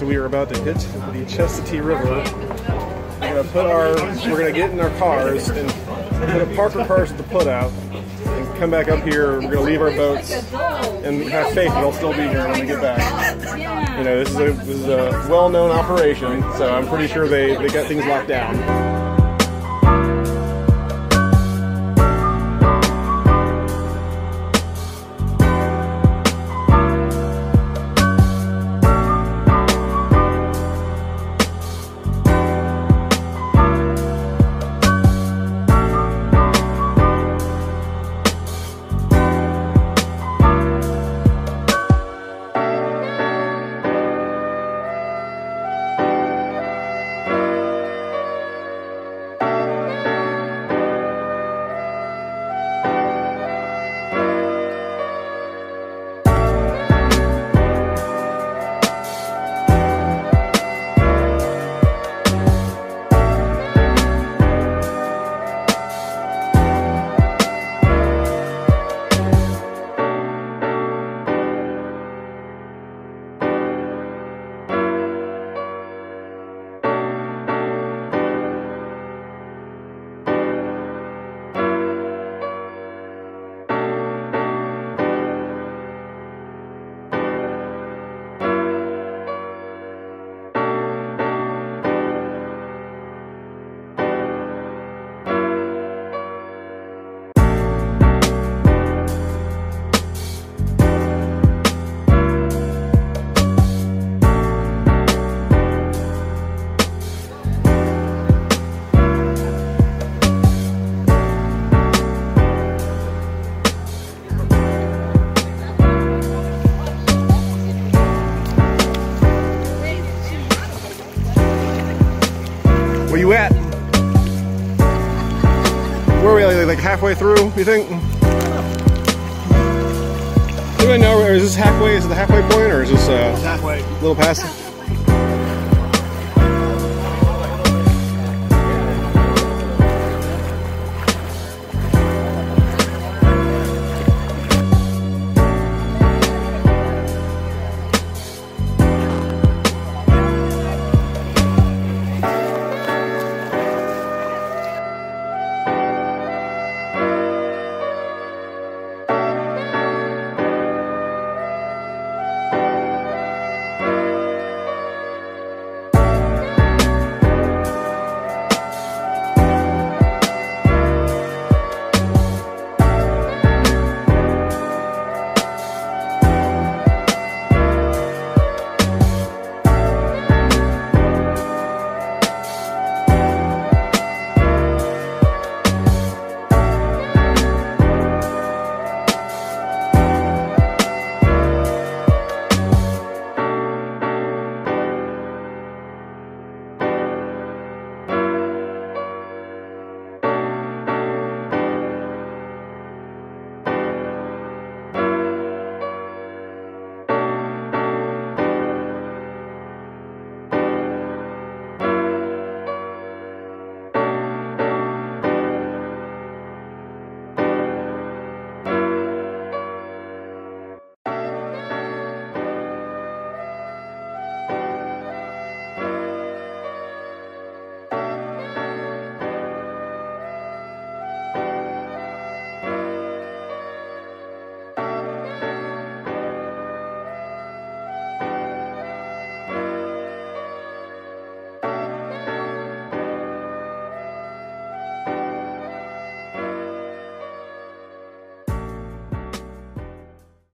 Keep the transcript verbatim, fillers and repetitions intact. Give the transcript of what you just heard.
So we are about to hit the Chestatee River. We're gonna put our, we're gonna get in our cars and we're gonna park our cars at the put out and come back up here. We're gonna leave our boats and have faith that they'll still be here when we get back. You know, this is a, this is a well-known operation, so I'm pretty sure they, they got things locked down. Where you at? Where are we, like, like halfway through, you think? Do I know, or is this halfway, is it the halfway point, or is this uh, halfway. a little past?